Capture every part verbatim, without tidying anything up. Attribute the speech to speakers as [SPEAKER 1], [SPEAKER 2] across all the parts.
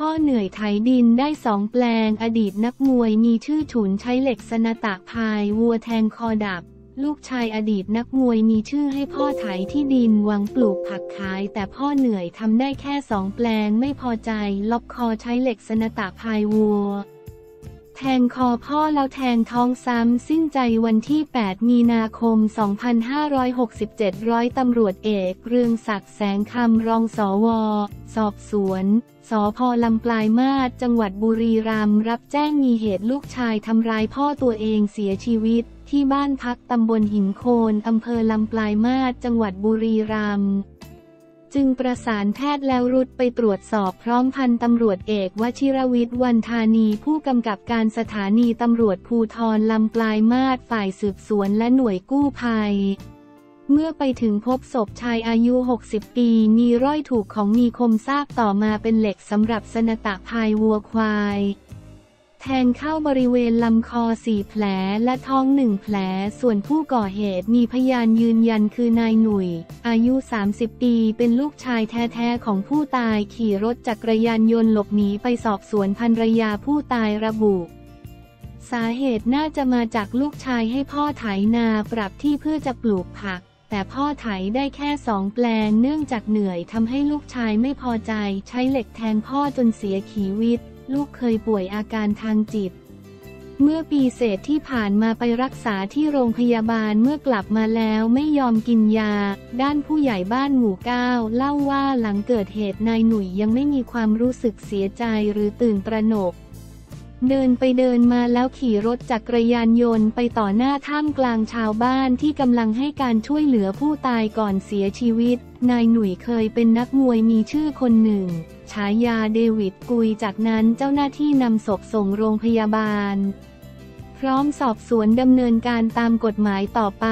[SPEAKER 1] เหนื่อยไถดินได้สองแปลงอดีตนักมวยมีชื่อฉุนใช้เหล็กสนตะพายวัวแทงคอดับลูกชายอดีตนักมวยมีชื่อให้พ่อไถที่ดินหวังปลูกผักขายแต่พ่อเหนื่อยทำได้แค่สองแปลงไม่พอใจล็อกคอใช้เหล็กสนตะพายวัวแทงคอพ่อแล้วแทงท้องซ้ำสิ้นใจวันที่แปดมีนาคมสองพันห้าร้อยหกสิบเจ็ดร้อยตำรวจเอกเรืองศักดิ์แสงคำรองสวสอบสวนสภ.ลำปลายมาศจังหวัดบุรีรัมย์รับแจ้งมีเหตุลูกชายทำร้ายพ่อตัวเองเสียชีวิตที่บ้านพักตำบลหินโคนอำเภอลำปลายมาศจังหวัดบุรีรัมย์จึงประสานแพทย์แล้วรุดไปตรวจสอบพร้อมพันตำรวจเอกวชิรวิทย์วรรณธานีผู้กำกับการสถานีตำรวจภูธรลำปลายมาศฝ่ายสืบสวนและหน่วยกู้ภัยเมื่อไปถึงพบศพชายอายุหกสิบปีมีรอยถูกของมีคมทราบต่อมาเป็นเหล็กสำหรับสนตะพายวัวควายแทงเข้าบริเวณลำคอสี่แผลและท้องหนึ่งแผลส่วนผู้ก่อเหตุมีพยานยืนยันคือนายหนุ่ยอายุสามสิบปีเป็นลูกชายแท้ๆของผู้ตายขี่รถจักรยานยนต์หลบหนีไปสอบสวนภรรยาผู้ตายระบุสาเหตุน่าจะมาจากลูกชายให้พ่อไถนาปรับที่เพื่อจะปลูกผักแต่พ่อไถได้แค่สองแปลงเนื่องจากเหนื่อยทำให้ลูกชายไม่พอใจใช้เหล็กแทงพ่อจนเสียชีวิตลูกเคยป่วยอาการทางจิตเมื่อปีเศษที่ผ่านมาไปรักษาที่โรงพยาบาลเมื่อกลับมาแล้วไม่ยอมกินยาด้านผู้ใหญ่บ้านหมู่เก้าเล่าว่าหลังเกิดเหตุนายหนุ่ยยังไม่มีความรู้สึกเสียใจหรือตื่นตระหนกเดินไปเดินมาแล้วขี่รถจักรยานยนต์ไปต่อหน้าท่ามกลางชาวบ้านที่กำลังให้การช่วยเหลือผู้ตายก่อนเสียชีวิตนายหนุ่ยเคยเป็นนักมวยมีชื่อคนหนึ่งฉายาเดวิดกุยจากนั้นเจ้าหน้าที่นำศพส่งโรงพยาบาลพร้อมสอบสวนดำเนินการตามกฎหมายต่อไป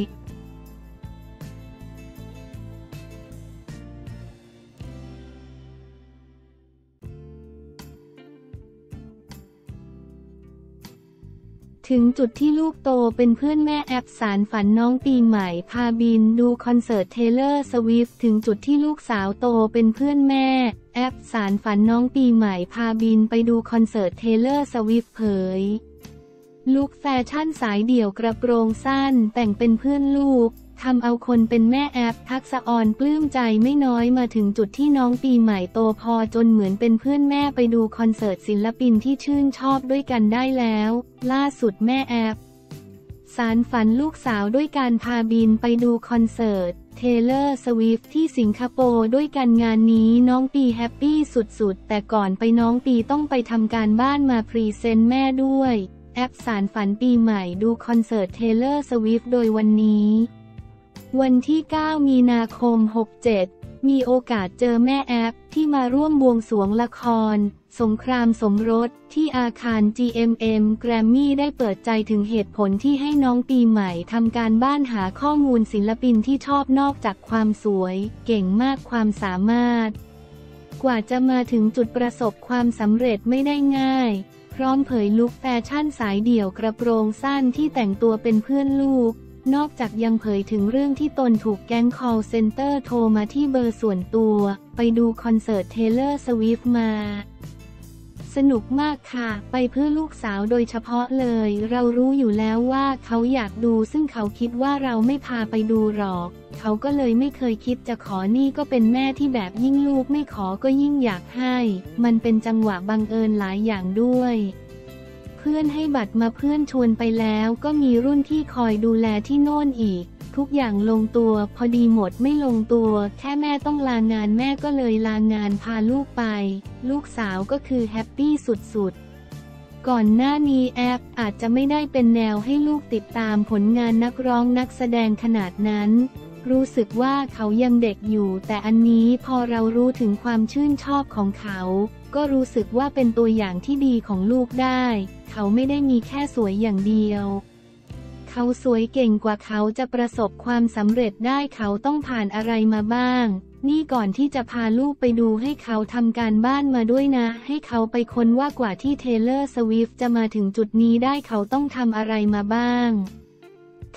[SPEAKER 1] ถึงจุดที่ลูกโตเป็นเพื่อนแม่แอปสารฝันน้องปีใหม่พาบินดูคอนเสิร์ตเทเลอร์สวิฟต์ถึงจุดที่ลูกสาวโตเป็นเพื่อนแม่แอปสารฝันน้องปีใหม่พาบินไปดูคอนเสิร์ตเทเลอร์สวิฟต์เผยลุคแฟชั่นสายเดี่ยวกระโปรงสั้นแต่งเป็นเพื่อนลูกทำเอาคนเป็นแม่แอปทักษะออนปลื้มใจไม่น้อยมาถึงจุดที่น้องปีใหม่โตพอจนเหมือนเป็นเพื่อนแม่ไปดูคอนเสิร์ตศิลปินที่ชื่นชอบด้วยกันได้แล้วล่าสุดแม่แอปสารฝันลูกสาวด้วยการพาบินไปดูคอนเสิร์ตเทเลอร์สวิฟต์ที่สิงคโปร์ด้วยกันงานนี้น้องปีแฮปปี้สุดๆแต่ก่อนไปน้องปีต้องไปทำการบ้านมาพรีเซนต์แม่ด้วยแอปสารฝันปีใหม่ดูคอนเสิร์ตเทเลอร์สวิฟต์โดยวันนี้วันที่เก้ามีนาคมหกเจ็ดมีโอกาสเจอแม่แอปที่มาร่วมบวงสรวงละครสงครามสมรสที่อาคาร จี เอ็ม เอ็ม แกรมมี่ได้เปิดใจถึงเหตุผลที่ให้น้องปีใหม่ทำการบ้านหาข้อมูลศิลปินที่ชอบนอกจากความสวยเก่งมากความสามารถกว่าจะมาถึงจุดประสบความสำเร็จไม่ได้ง่ายพร้อมเผยลุคแฟชั่นสายเดี่ยวกระโปรงสั้นที่แต่งตัวเป็นเพื่อนลูกนอกจากยังเผยถึงเรื่องที่ตนถูกแก๊ง call center โทรมาที่เบอร์ส่วนตัวไปดูคอนเสิร์ตเทเลอร์สวิฟต์มาสนุกมากค่ะไปเพื่อลูกสาวโดยเฉพาะเลยเรารู้อยู่แล้วว่าเขาอยากดูซึ่งเขาคิดว่าเราไม่พาไปดูหรอกเขาก็เลยไม่เคยคิดจะขอนี่ก็เป็นแม่ที่แบบยิ่งลูกไม่ขอก็ยิ่งอยากให้มันเป็นจังหวะบังเอิญหลายอย่างด้วยเพื่อนให้บัตรมาเพื่อนชวนไปแล้วก็มีรุ่นที่คอยดูแลที่โน่นอีกทุกอย่างลงตัวพอดีหมดไม่ลงตัวแค่แม่ต้องลางานแม่ก็เลยลางานพาลูกไปลูกสาวก็คือแฮปปี้สุดๆก่อนหน้านี้แอปอาจจะไม่ได้เป็นแนวให้ลูกติดตามผลงานนักร้องนักแสดงขนาดนั้นรู้สึกว่าเขายังเด็กอยู่แต่อันนี้พอเรารู้ถึงความชื่นชอบของเขาก็รู้สึกว่าเป็นตัวอย่างที่ดีของลูกได้เขาไม่ได้มีแค่สวยอย่างเดียวเขาสวยเก่งกว่าเขาจะประสบความสำเร็จได้เขาต้องผ่านอะไรมาบ้างนี่ก่อนที่จะพาลูกไปดูให้เขาทำการบ้านมาด้วยนะให้เขาไปค้นว่ากว่าที่เทเลอร์สวิฟต์จะมาถึงจุดนี้ได้เขาต้องทำอะไรมาบ้าง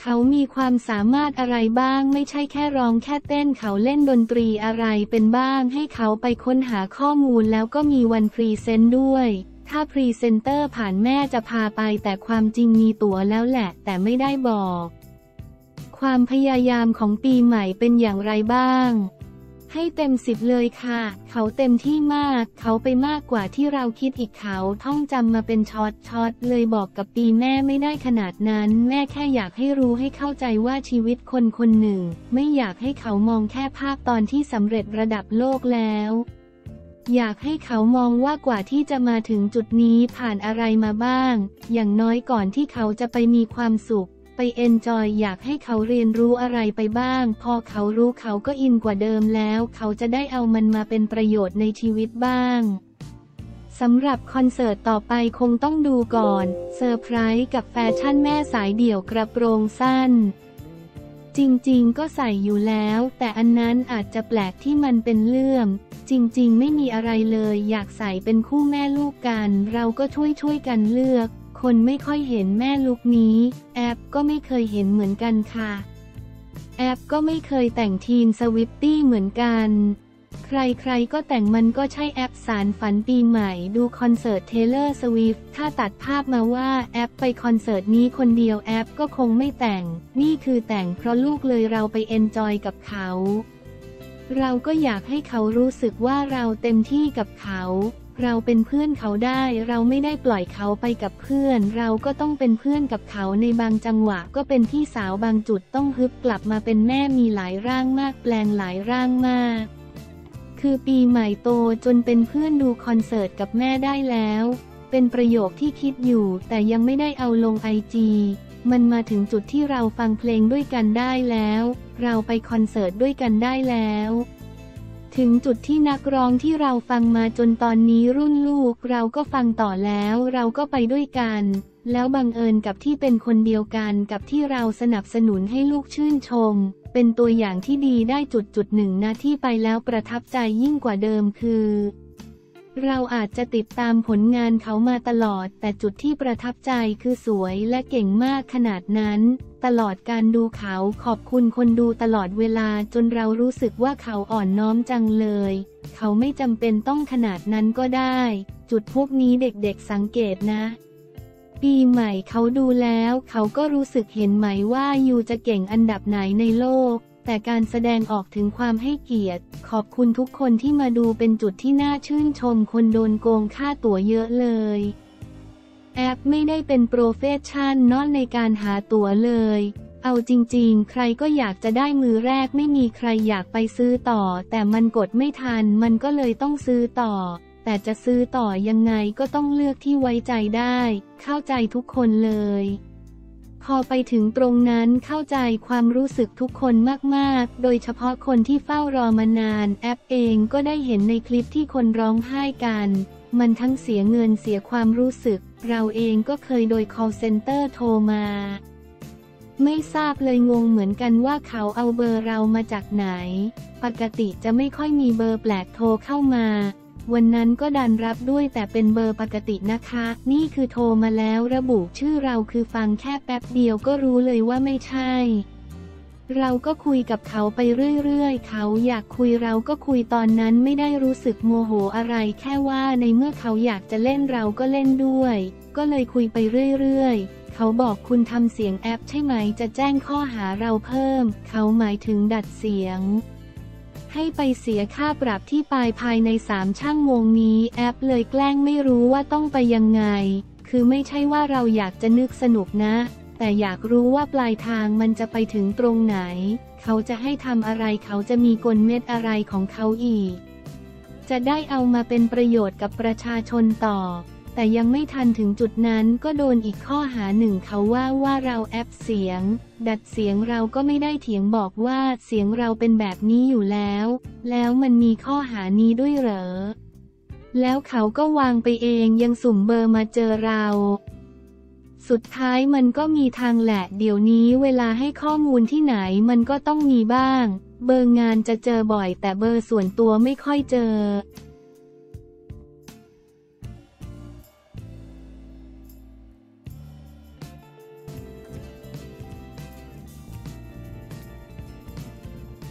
[SPEAKER 1] เขามีความสามารถอะไรบ้างไม่ใช่แค่ร้องแค่เต้นเขาเล่นดนตรีอะไรเป็นบ้างให้เขาไปค้นหาข้อมูลแล้วก็มีวันพรีเซนต์ด้วยถ้าพรีเซนเตอร์ผ่านแม่จะพาไปแต่ความจริงมีตั๋วแล้วแหละแต่ไม่ได้บอกความพยายามของปีใหม่เป็นอย่างไรบ้างให้เต็มสิบเลยค่ะเขาเต็มที่มากเขาไปมากกว่าที่เราคิดอีกเขาท่องจำมาเป็นช็อตช็อตเลยบอกกับปีแม่ไม่ได้ขนาดนั้นแม่แค่อยากให้รู้ให้เข้าใจว่าชีวิตคนคนหนึ่งไม่อยากให้เขามองแค่ภาพตอนที่สำเร็จระดับโลกแล้วอยากให้เขามองว่ากว่าที่จะมาถึงจุดนี้ผ่านอะไรมาบ้างอย่างน้อยก่อนที่เขาจะไปมีความสุขไปเอนจอยอยากให้เขาเรียนรู้อะไรไปบ้างพอเขารู้เขาก็อินกว่าเดิมแล้วเขาจะได้เอามันมาเป็นประโยชน์ในชีวิตบ้างสำหรับคอนเสิร์ตต่อไปคงต้องดูก่อนเซอร์ไพรส์กับแฟชั่นแม่สายเดี่ยวกระโปรงสั้นจริงๆก็ใส่อยู่แล้วแต่อันนั้นอาจจะแปลกที่มันเป็นเลื่อมจริงๆไม่มีอะไรเลยอยากใส่เป็นคู่แม่ลูกกันเราก็ช่วยๆกันเลือกคนไม่ค่อยเห็นแม่ลุคนี้แอปก็ไม่เคยเห็นเหมือนกันค่ะแอปก็ไม่เคยแต่งทีนสวิฟตี้เหมือนกันใครๆก็แต่งมันก็ใช่แอปสารฝันปีใหม่ดูคอนเสิร์ตเทเลอร์สวิฟต์ถ้าตัดภาพมาว่าแอปไปคอนเสิร์ตนี้คนเดียวแอปก็คงไม่แต่งนี่คือแต่งเพราะลูกเลยเราไปเอนจอยกับเขาเราก็อยากให้เขารู้สึกว่าเราเต็มที่กับเขาเราเป็นเพื่อนเขาได้เราไม่ได้ปล่อยเขาไปกับเพื่อนเราก็ต้องเป็นเพื่อนกับเขาในบางจังหวะก็เป็นพี่สาวบางจุดต้องฮึบกลับมาเป็นแม่มีหลายร่างมากแปลงหลายร่างมากคือปีใหม่โตจนเป็นเพื่อนดูคอนเสิร์ตกับแม่ได้แล้วเป็นประโยคที่คิดอยู่แต่ยังไม่ได้เอาลงไอจีมันมาถึงจุดที่เราฟังเพลงด้วยกันได้แล้วเราไปคอนเสิร์ตด้วยกันได้แล้วถึงจุดที่นักร้องที่เราฟังมาจนตอนนี้รุ่นลูกเราก็ฟังต่อแล้วเราก็ไปด้วยกันแล้วบังเอิญกับที่เป็นคนเดียวกันกับที่เราสนับสนุนให้ลูกชื่นชมเป็นตัวอย่างที่ดีได้จุดจุดหนึ่งนะที่ไปแล้วประทับใจยิ่งกว่าเดิมคือเราอาจจะติดตามผลงานเขามาตลอดแต่จุดที่ประทับใจคือสวยและเก่งมากขนาดนั้นตลอดการดูเขาขอบคุณคนดูตลอดเวลาจนเรารู้สึกว่าเขาอ่อนน้อมจังเลยเขาไม่จำเป็นต้องขนาดนั้นก็ได้จุดพวกนี้เด็กๆสังเกตนะปีใหม่เขาดูแล้วเขาก็รู้สึกเห็นไหมว่ายูจะเก่งอันดับไหนในโลกแต่การแสดงออกถึงความให้เกียรติขอบคุณทุกคนที่มาดูเป็นจุดที่น่าชื่นชมคนโดนโกงค่าตั๋วเยอะเลยแอปไม่ได้เป็นโปรเฟสชั่นนอลในการหาตั๋วเลยเอาจริงๆใครก็อยากจะได้มือแรกไม่มีใครอยากไปซื้อต่อแต่มันกดไม่ทันมันก็เลยต้องซื้อต่อแต่จะซื้อต่อยังไงก็ต้องเลือกที่ไว้ใจได้เข้าใจทุกคนเลยพอไปถึงตรงนั้นเข้าใจความรู้สึกทุกคนมากๆโดยเฉพาะคนที่เฝ้ารอมานานแอปเองก็ได้เห็นในคลิปที่คนร้องไห้กันมันทั้งเสียเงินเสียความรู้สึกเราเองก็เคยโดย call center โทรมาไม่ทราบเลยงงเหมือนกันว่าเขาเอาเบอร์เรามาจากไหนปกติจะไม่ค่อยมีเบอร์แปลกโทรเข้ามาวันนั้นก็ดันรับด้วยแต่เป็นเบอร์ปกตินะคะนี่คือโทรมาแล้วระบุชื่อเราคือฟังแค่แป๊บเดียวก็รู้เลยว่าไม่ใช่เราก็คุยกับเขาไปเรื่อยๆเขาอยากคุยเราก็คุยตอนนั้นไม่ได้รู้สึกโมโหอะไรแค่ว่าในเมื่อเขาอยากจะเล่นเราก็เล่นด้วยก็เลยคุยไปเรื่อยๆเขาบอกคุณทำเสียงแอปใช่ไหมจะแจ้งข้อหาเราเพิ่มเขาหมายถึงดัดเสียงให้ไปเสียค่าปรับที่ปลายภายในสามชั่วโมงนี้แอปเลยแกล้งไม่รู้ว่าต้องไปยังไงคือไม่ใช่ว่าเราอยากจะนึกสนุกนะแต่อยากรู้ว่าปลายทางมันจะไปถึงตรงไหนเขาจะให้ทำอะไรเขาจะมีกลเม็ดอะไรของเขาอีกจะได้เอามาเป็นประโยชน์กับประชาชนต่อแต่ยังไม่ทันถึงจุดนั้นก็โดนอีกข้อหาหนึ่งเขาว่าว่าเราแอปเสียงดัดเสียงเราก็ไม่ได้เถียงบอกว่าเสียงเราเป็นแบบนี้อยู่แล้วแล้วมันมีข้อหานี้ด้วยเหรอแล้วเขาก็วางไปเองยังสุ่มเบอร์มาเจอเราสุดท้ายมันก็มีทางแหละเดี๋ยวนี้เวลาให้ข้อมูลที่ไหนมันก็ต้องมีบ้างเบอร์งานจะเจอบ่อยแต่เบอร์ส่วนตัวไม่ค่อยเจอ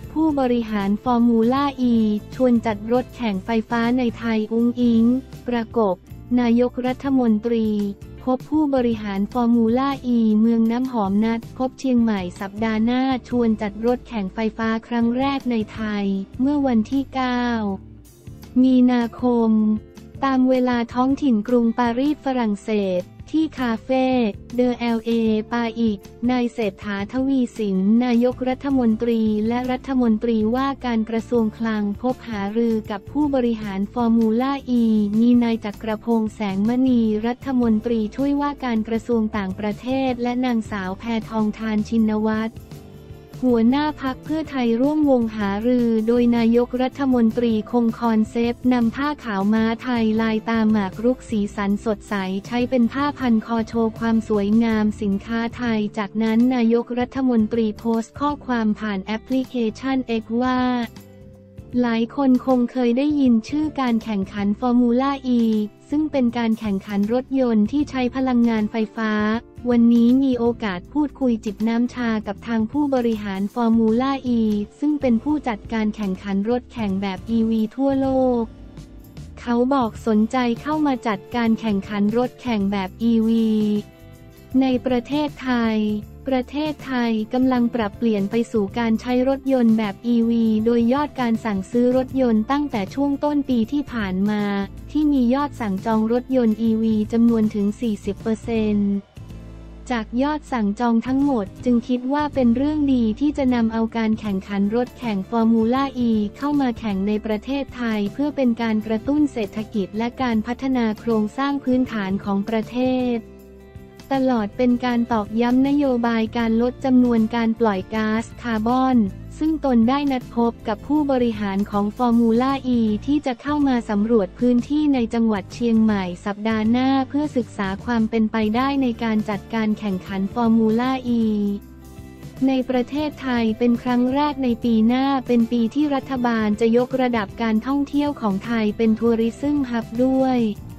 [SPEAKER 1] ผู้บริหารฟอร์มูล่าอีชวนจัดรถแข่งไฟฟ้าในไทยอุ้งอิงประกบนายกรัฐมนตรีพบผู้บริหารฟอร์มูล่าอีเมืองน้ำหอมนัดพบเชียงใหม่สัปดาห์หน้าชวนจัดรถแข่งไฟฟ้าครั้งแรกในไทยเมื่อวันที่ เก้า มีนาคมตามเวลาท้องถิ่นกรุงปารีสฝรั่งเศสที่คาเฟ่เดอ แอล เอ ปาอีกนายเศรษฐาทวีสินนายกรัฐมนตรีและรัฐมนตรีว่าการกระทรวงคลังพบหารือกับผู้บริหารฟอร์มูล่าอีมีนายจักรพงษ์แสงมณีรัฐมนตรีช่วยว่าการกระทรวงต่างประเทศและนางสาวแพทองธารชินวัตรหัวหน้าพรรคเพื่อไทยร่วมวงหารือโดยนายกรัฐมนตรีคงคอนเซปต์นำผ้าขาวม้าไทยลายตามหมากรุกสีสันสดใสใช้เป็นผ้าพันคอโชว์ความสวยงามสินค้าไทยจากนั้นนายกรัฐมนตรีโพสต์ข้อความผ่านแอปพลิเคชัน เอ็กซ์ ว่าหลายคนคงเคยได้ยินชื่อการแข่งขันฟอร์มูล่าอีซึ่งเป็นการแข่งขันรถยนต์ที่ใช้พลังงานไฟฟ้าวันนี้มีโอกาสพูดคุยจิบน้ำชากับทางผู้บริหารฟอร์มูล่าอีซึ่งเป็นผู้จัดการแข่งขันรถแข่งแบบ อี วี ทั่วโลกเขาบอกสนใจเข้ามาจัดการแข่งขันรถแข่งแบบ อี วี ในประเทศไทยประเทศไทยกำลังปรับเปลี่ยนไปสู่การใช้รถยนต์แบบ อี วี โดยยอดการสั่งซื้อรถยนต์ตั้งแต่ช่วงต้นปีที่ผ่านมาที่มียอดสั่งจองรถยนต์ อี วี จำนวนถึง สี่สิบเปอร์เซ็นต์ จากยอดสั่งจองทั้งหมดจึงคิดว่าเป็นเรื่องดีที่จะนำเอาการแข่งขันรถแข่งฟอร์มูล่าอีเข้ามาแข่งในประเทศไทยเพื่อเป็นการกระตุ้นเศรษฐกิจและการพัฒนาโครงสร้างพื้นฐานของประเทศตลอดเป็นการตอกย้ำนโยบายการลดจำนวนการปล่อยก๊าซคาร์บอนซึ่งตนได้นัดพบกับผู้บริหารของฟอร์มูล่าอีที่จะเข้ามาสำรวจพื้นที่ในจังหวัดเชียงใหม่สัปดาห์หน้าเพื่อศึกษาความเป็นไปได้ในการจัดการแข่งขันฟอร์มูล่าอีในประเทศไทยเป็นครั้งแรกในปีหน้าเป็นปีที่รัฐบาลจะยกระดับการท่องเที่ยวของไทยเป็นทัวริซึมฮับด้วย